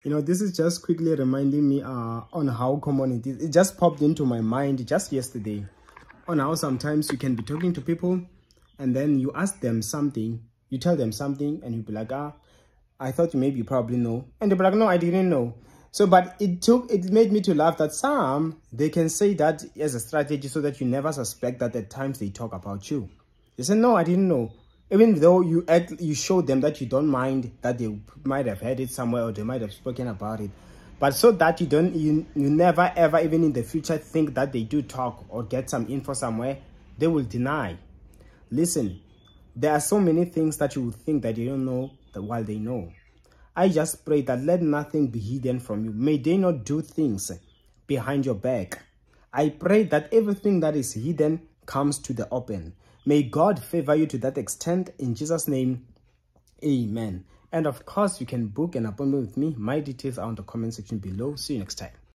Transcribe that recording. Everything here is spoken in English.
This is just quickly reminding me on how common it is. It just popped into my mind just yesterday on how sometimes you can be talking to people and then you ask them something, you tell them something, and you'll be like, I thought you probably know. And they'll be like, no, I didn't know. So, but it made me to laugh that some, they can say that as a strategy so that you never suspect that at times they talk about you. They say, no, I didn't know. Even though you show them that you don't mind that they might have heard it somewhere or they might have spoken about it. But so that you never ever even in the future think that they do talk or get some info somewhere, they will deny. Listen, there are so many things that you would think that you don't know while they know. I just pray that let nothing be hidden from you. May they not do things behind your back. I pray that everything that is hidden comes to the open. May God favor you to that extent. In Jesus' name, amen. And of course, you can book an appointment with me. My details are on the comment section below. See you next time.